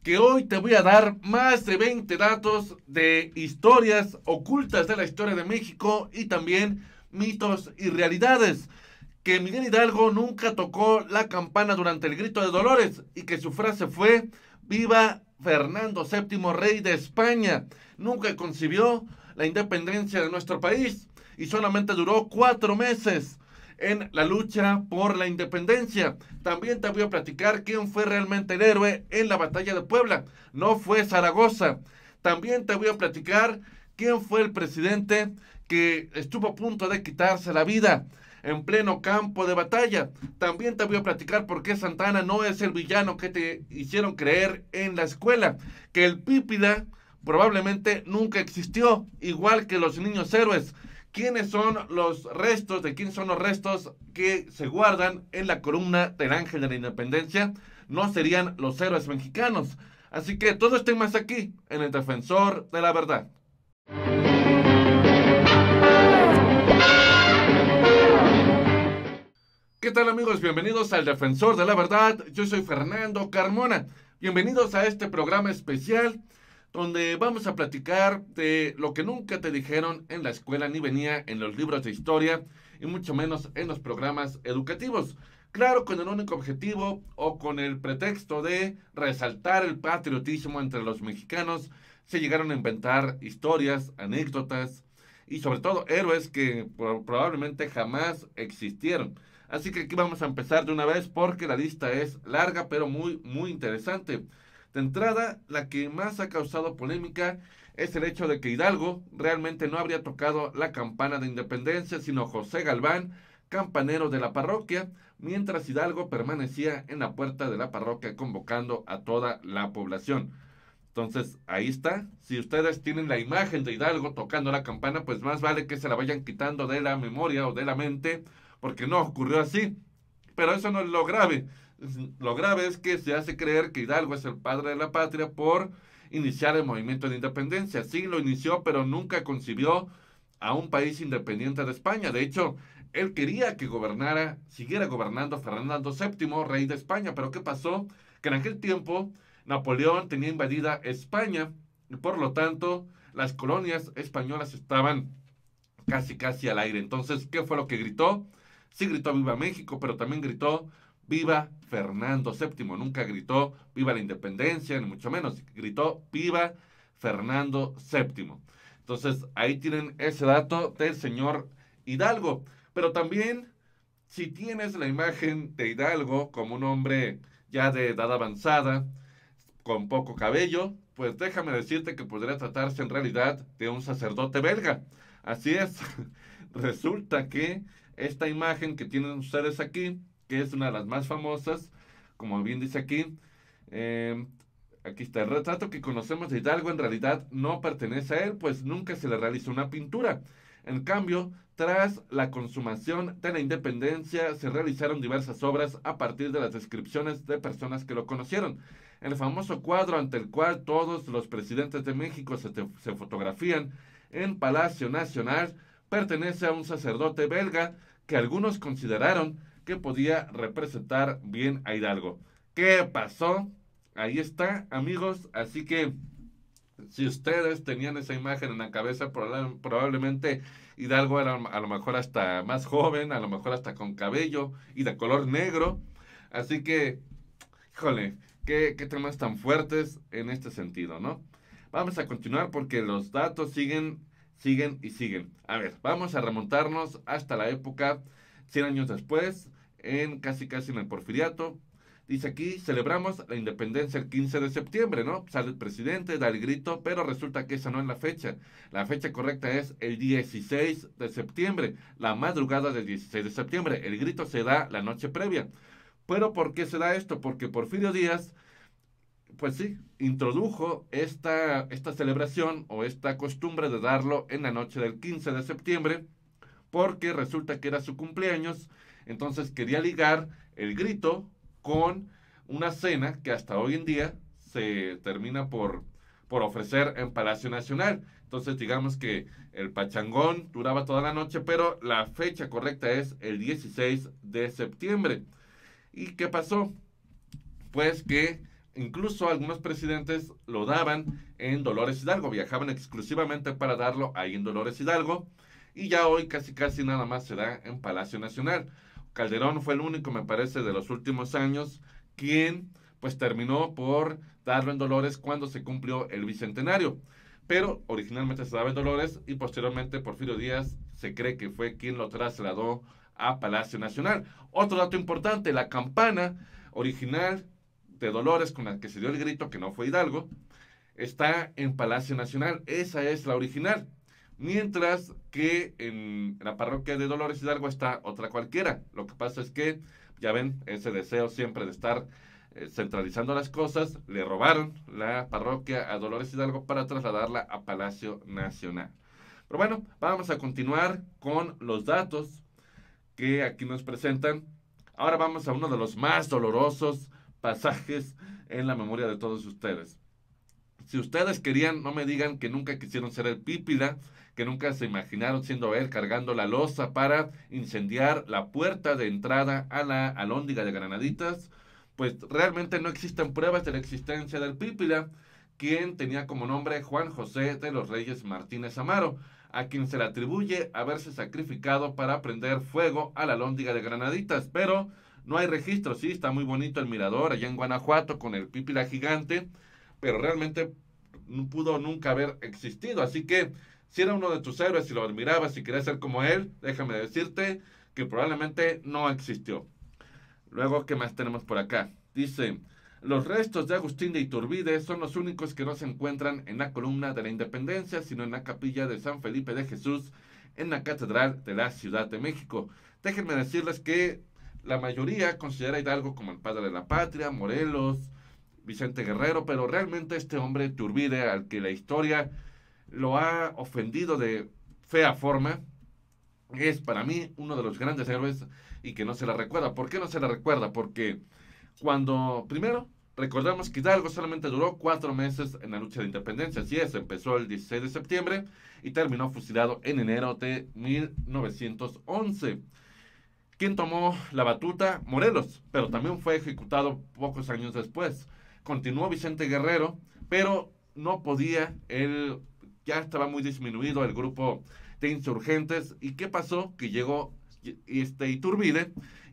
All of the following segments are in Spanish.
que hoy te voy a dar más de 20 datos de historias ocultas de la historia de México y también mitos y realidades. Que Miguel Hidalgo nunca tocó la campana durante el grito de Dolores y que su frase fue "Viva Fernando VII, rey de España". Nunca concibió la independencia de nuestro país y solamente duró 4 meses en la lucha por la independencia. También te voy a platicar quién fue realmente el héroe en la batalla de Puebla. No fue Zaragoza. También te voy a platicar quién fue el presidente que estuvo a punto de quitarse la vida en pleno campo de batalla. También te voy a platicar por qué Santana no es el villano que te hicieron creer en la escuela, que el Pípila probablemente nunca existió, igual que los niños héroes. ¿Quiénes son los restos? ¿De quién son los restos que se guardan en la columna del Ángel de la Independencia? No serían los héroes mexicanos. Así que todo este más aquí, en el Defensor de la Verdad. ¿Qué tal, amigos? Bienvenidos al Defensor de la Verdad. Yo soy Fernando Carmona. Bienvenidos a este programa especial donde vamos a platicar de lo que nunca te dijeron en la escuela ni venía en los libros de historia y mucho menos en los programas educativos. Claro, con el único objetivo o con el pretexto de resaltar el patriotismo entre los mexicanos, se llegaron a inventar historias, anécdotas y sobre todo héroes que probablemente jamás existieron. Así que aquí vamos a empezar de una vez porque la lista es larga pero muy interesante. De entrada, la que más ha causado polémica es el hecho de que Hidalgo realmente no habría tocado la campana de independencia, sino José Galván, campanero de la parroquia, mientras Hidalgo permanecía en la puerta de la parroquia convocando a toda la población. Entonces, ahí está. Si ustedes tienen la imagen de Hidalgo tocando la campana, pues más vale que se la vayan quitando de la memoria o de la mente, porque no ocurrió así. Pero eso no es lo grave. Lo grave es que se hace creer que Hidalgo es el padre de la patria por iniciar el movimiento de independencia. Sí, lo inició, pero nunca concibió a un país independiente de España. De hecho, él quería que siguiera gobernando Fernando VII, rey de España. Pero ¿qué pasó? Que en aquel tiempo Napoleón tenía invadida España y por lo tanto las colonias españolas estaban casi al aire. Entonces, ¿qué fue lo que gritó? Sí gritó "Viva México", pero también gritó "Viva Fernando VII". Nunca gritó "Viva la independencia", ni mucho menos. Gritó "Viva Fernando VII". Entonces, ahí tienen ese dato del señor Hidalgo. Pero también, si tienes la imagen de Hidalgo como un hombre ya de edad avanzada, con poco cabello, pues déjame decirte que podría tratarse en realidad de un sacerdote belga. Así es, resulta que esta imagen que tienen ustedes aquí, que es una de las más famosas, como bien dice aquí, eh, aquí está el retrato que conocemos de Hidalgo, en realidad no pertenece a él, pues nunca se le realizó una pintura. En cambio, tras la consumación de la independencia, se realizaron diversas obras a partir de las descripciones de personas que lo conocieron. El famoso cuadro ante el cual todos los presidentes de México se fotografían en Palacio Nacional pertenece a un sacerdote belga que algunos consideraron que podía representar bien a Hidalgo. ¿Qué pasó? Ahí está, amigos. Así que si ustedes tenían esa imagen en la cabeza, probablemente Hidalgo era a lo mejor hasta más joven, a lo mejor hasta con cabello y de color negro. Así que, híjole, qué temas tan fuertes en este sentido, ¿no? Vamos a continuar porque los datos siguen. A ver, vamos a remontarnos hasta la época 100 años después, en casi en el Porfiriato. Dice aquí, celebramos la independencia el 15 de septiembre, ¿no? Sale el presidente, da el grito, pero resulta que esa no es la fecha. La fecha correcta es el 16 de septiembre, la madrugada del 16 de septiembre. El grito se da la noche previa. ¿Pero por qué se da esto? Porque Porfirio Díaz, pues sí, introdujo esta celebración o esta costumbre de darlo en la noche del 15 de septiembre, porque resulta que era su cumpleaños, entonces quería ligar el grito con una cena que hasta hoy en día se termina por ofrecer en Palacio Nacional. Entonces digamos que el pachangón duraba toda la noche, pero la fecha correcta es el 16 de septiembre. ¿Y qué pasó? Pues que incluso algunos presidentes lo daban en Dolores Hidalgo, viajaban exclusivamente para darlo ahí en Dolores Hidalgo, y ya hoy casi casi nada más se da en Palacio Nacional. Calderón fue el único, me parece, de los últimos años quien pues terminó por darlo en Dolores cuando se cumplió el bicentenario. Pero originalmente se daba en Dolores y posteriormente Porfirio Díaz se cree que fue quien lo trasladó a Palacio Nacional. Otro dato importante, la campana original de Dolores con la que se dio el grito, que no fue Hidalgo, está en Palacio Nacional. Esa es la original. Mientras que en la parroquia de Dolores Hidalgo está otra cualquiera. Lo que pasa es que, ya ven, ese deseo siempre de estar centralizando las cosas, le robaron la parroquia a Dolores Hidalgo para trasladarla a Palacio Nacional. Pero bueno, vamos a continuar con los datos que aquí nos presentan. Ahora vamos a uno de los más dolorosos pasajes en la memoria de todos ustedes. Si ustedes querían, no me digan que nunca quisieron ser el Pípila, que nunca se imaginaron siendo él cargando la loza para incendiar la puerta de entrada a la Alhóndiga de Granaditas. Pues realmente no existen pruebas de la existencia del Pípila, quien tenía como nombre Juan José de los Reyes Martínez Amaro, a quien se le atribuye haberse sacrificado para prender fuego a la Alhóndiga de Granaditas, pero no hay registro. Sí, está muy bonito el mirador allá en Guanajuato con el Pípila gigante, pero realmente no pudo nunca haber existido. Así que si era uno de tus héroes y lo admirabas y querías ser como él, déjame decirte que probablemente no existió. Luego, ¿qué más tenemos por acá? Dice, los restos de Agustín de Iturbide son los únicos que no se encuentran en la columna de la Independencia, sino en la capilla de San Felipe de Jesús, en la Catedral de la Ciudad de México. Déjenme decirles que la mayoría considera a Hidalgo como el padre de la patria, Morelos, Vicente Guerrero, pero realmente este hombre Iturbide, al que la historia lo ha ofendido de fea forma, es para mí uno de los grandes héroes y que no se la recuerda. ¿Por qué no se la recuerda? Porque cuando, primero, recordamos que Hidalgo solamente duró 4 meses en la lucha de independencia. Así es, empezó el 16 de septiembre y terminó fusilado en enero de 1911. ¿Quién tomó la batuta? Morelos, pero también fue ejecutado pocos años después. Continuó Vicente Guerrero, pero no podía, él ya estaba muy disminuido el grupo de insurgentes. ¿Y qué pasó? Que llegó Iturbide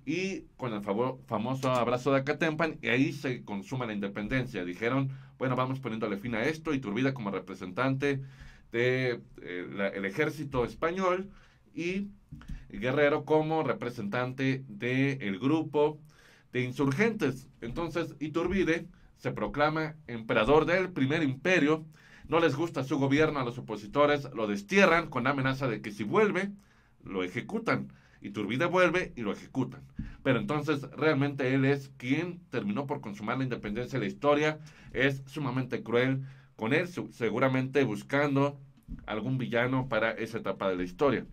y con el famoso abrazo de Acatempan, y ahí se consuma la independencia. Dijeron, bueno, vamos poniéndole fin a esto. Iturbide como representante del ejército español y Guerrero como representante del grupo de insurgentes. Entonces Iturbide se proclama emperador del primer imperio. No les gusta su gobierno a los opositores, lo destierran con la amenaza de que si vuelve, lo ejecutan. Iturbide vuelve y lo ejecutan. Pero entonces realmente él es quien terminó por consumar la independencia. La historia es sumamente cruel con él, seguramente buscando algún villano para esa etapa de la historia.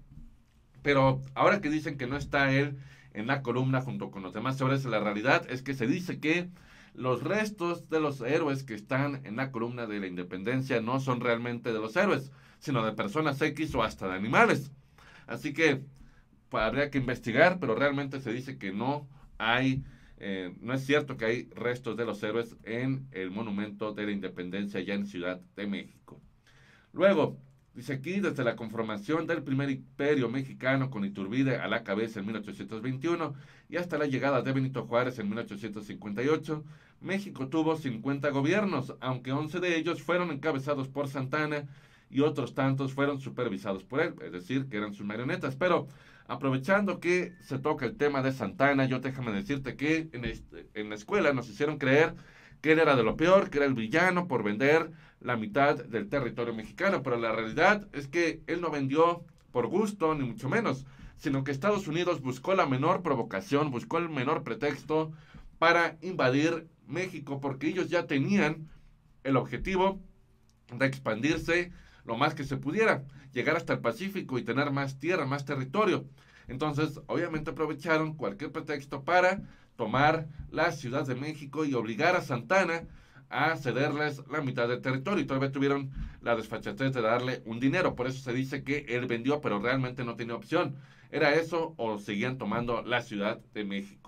Pero ahora que dicen que no está él en la columna junto con los demás héroes, la realidad es que se dice que los restos de los héroes que están en la columna de la independencia no son realmente de los héroes, sino de personas X o hasta de animales. Así que pues, habría que investigar, pero realmente se dice que no hay, no es cierto que hay restos de los héroes en el monumento de la independencia allá en Ciudad de México. Luego, dice aquí, desde la conformación del primer imperio mexicano con Iturbide a la cabeza en 1821 y hasta la llegada de Benito Juárez en 1858, México tuvo 50 gobiernos, aunque 11 de ellos fueron encabezados por Santana y otros tantos fueron supervisados por él, es decir, que eran sus marionetas. Pero aprovechando que se toca el tema de Santana, yo déjame decirte que en la escuela nos hicieron creer que él era de lo peor, que era el villano por vender la mitad del territorio mexicano, pero la realidad es que él no vendió por gusto, ni mucho menos, sino que Estados Unidos buscó la menor provocación, buscó el menor pretexto para invadir México, porque ellos ya tenían el objetivo de expandirse lo más que se pudiera, llegar hasta el Pacífico y tener más tierra, más territorio. Entonces, obviamente aprovecharon cualquier pretexto para tomar la Ciudad de México y obligar a Santana a cederles la mitad del territorio, y todavía tuvieron la desfachatez de darle un dinero. Por eso se dice que él vendió, pero realmente no tenía opción. Era eso o seguían tomando la Ciudad de México.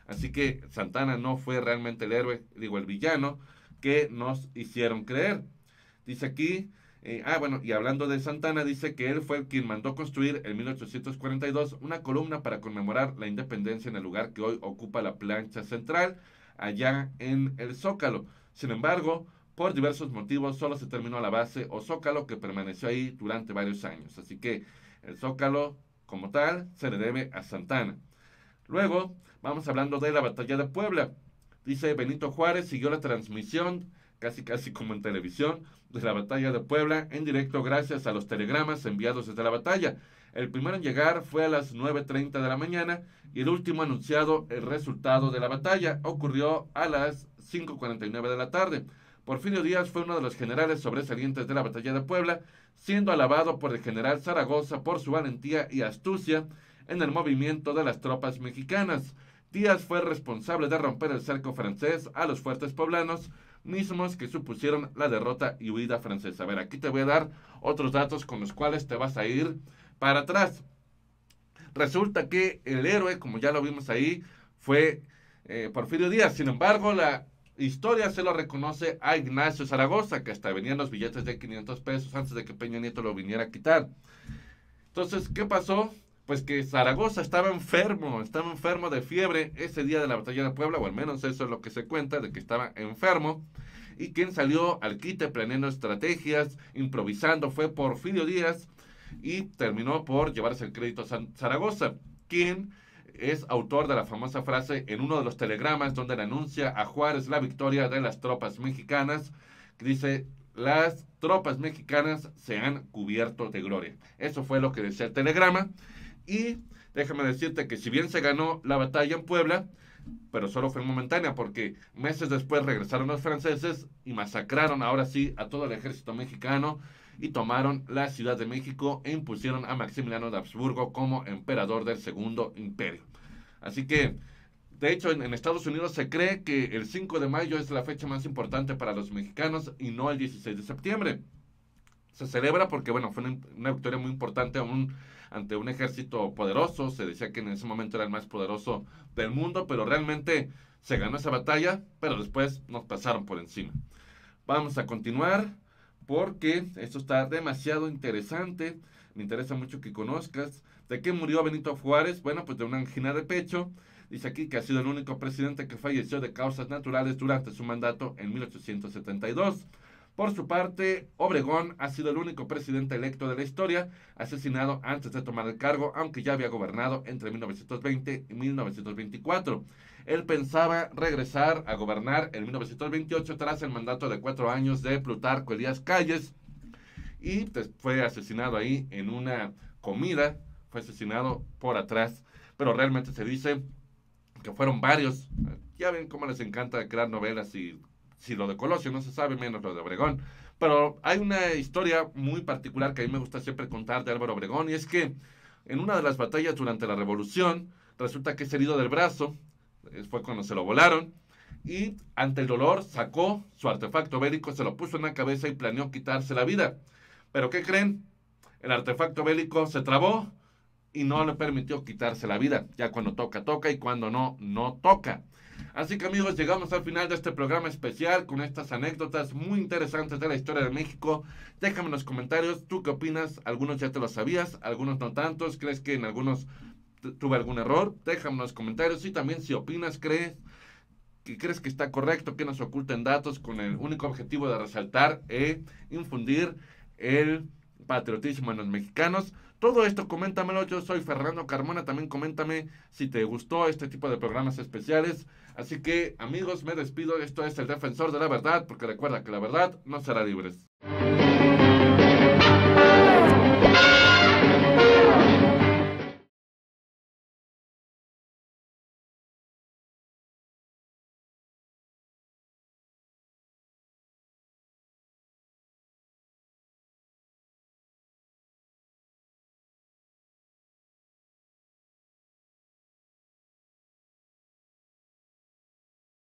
Así que Santa Anna no fue realmente el héroe, digo, el villano que nos hicieron creer. Dice aquí, y hablando de Santa Anna, dice que él fue quien mandó construir en 1842 una columna para conmemorar la independencia en el lugar que hoy ocupa la plancha central, allá en el Zócalo. Sin embargo, por diversos motivos, solo se terminó la base o Zócalo, que permaneció ahí durante varios años. Así que el Zócalo, como tal, se le debe a Santa Anna. Luego, vamos hablando de la batalla de Puebla. Dice, Benito Juárez siguió la transmisión, casi como en televisión, de la batalla de Puebla en directo gracias a los telegramas enviados desde la batalla. El primero en llegar fue a las 9:30 de la mañana y el último anunciado el resultado de la batalla ocurrió a las 5:49 de la tarde. Porfirio Díaz fue uno de los generales sobresalientes de la batalla de Puebla, siendo alabado por el general Zaragoza por su valentía y astucia en el movimiento de las tropas mexicanas. Díaz fue responsable de romper el cerco francés a los fuertes poblanos, mismos que supusieron la derrota y huida francesa. A ver, aquí te voy a dar otros datos con los cuales te vas a ir para atrás. Resulta que el héroe, como ya lo vimos ahí, fue Porfirio Díaz. Sin embargo, la historia se lo reconoce a Ignacio Zaragoza, que hasta venían los billetes de 500 pesos antes de que Peña Nieto lo viniera a quitar. Entonces, ¿qué pasó? Pues que Zaragoza estaba enfermo de fiebre ese día de la batalla de Puebla, o al menos eso es lo que se cuenta, de que estaba enfermo, y quien salió al quite planeando estrategias, improvisando, fue Porfirio Díaz, y terminó por llevarse el crédito a Zaragoza, quien es autor de la famosa frase en uno de los telegramas donde le anuncia a Juárez la victoria de las tropas mexicanas, que dice, las tropas mexicanas se han cubierto de gloria. Eso fue lo que decía el telegrama. Y déjame decirte que si bien se ganó la batalla en Puebla, pero solo fue momentánea porque meses después regresaron los franceses y masacraron ahora sí a todo el ejército mexicano y tomaron la Ciudad de México e impusieron a Maximiliano de Habsburgo como emperador del Segundo Imperio. Así que, de hecho, en Estados Unidos se cree que el 5 de mayo es la fecha más importante para los mexicanos y no el 16 de septiembre. Se celebra porque, bueno, fue una victoria muy importante ante un ejército poderoso. Se decía que en ese momento era el más poderoso del mundo, pero realmente se ganó esa batalla, pero después nos pasaron por encima. Vamos a continuar porque esto está demasiado interesante. Me interesa mucho que conozcas. ¿De qué murió Benito Juárez? Bueno, pues de una angina de pecho. Dice aquí que ha sido el único presidente que falleció de causas naturales durante su mandato en 1872. Por su parte, Obregón ha sido el único presidente electo de la historia asesinado antes de tomar el cargo, aunque ya había gobernado entre 1920 y 1924. Él pensaba regresar a gobernar en 1928 tras el mandato de 4 años de Plutarco Elías Calles y fue asesinado ahí en una comida, fue asesinado por atrás, pero realmente se dice que fueron varios. Ya ven cómo les encanta crear novelas y si lo de Colosio no se sabe, menos lo de Obregón. Pero hay una historia muy particular que a mí me gusta siempre contar de Álvaro Obregón, y es que en una de las batallas durante la Revolución, resulta que es herido del brazo, fue cuando se lo volaron, y ante el dolor sacó su artefacto bélico, se lo puso en la cabeza y planeó quitarse la vida. Pero ¿qué creen? El artefacto bélico se trabó y no le permitió quitarse la vida. Ya cuando toca, toca, y cuando no, no toca. Así que amigos, llegamos al final de este programa especial con estas anécdotas muy interesantes de la historia de México. Déjame en los comentarios, ¿tú qué opinas? Algunos ya te lo sabías, algunos no tantos. ¿Crees que en algunos tuve algún error? Déjame en los comentarios. Y también si opinas, crees que está correcto, que nos oculten datos con el único objetivo de resaltar e infundir el patriotismo en los mexicanos. Todo esto coméntamelo, yo soy Fernando Carmona, también coméntame si te gustó este tipo de programas especiales. Así que amigos, me despido, esto es El Defensor de la Verdad, porque recuerda que la verdad no será libre.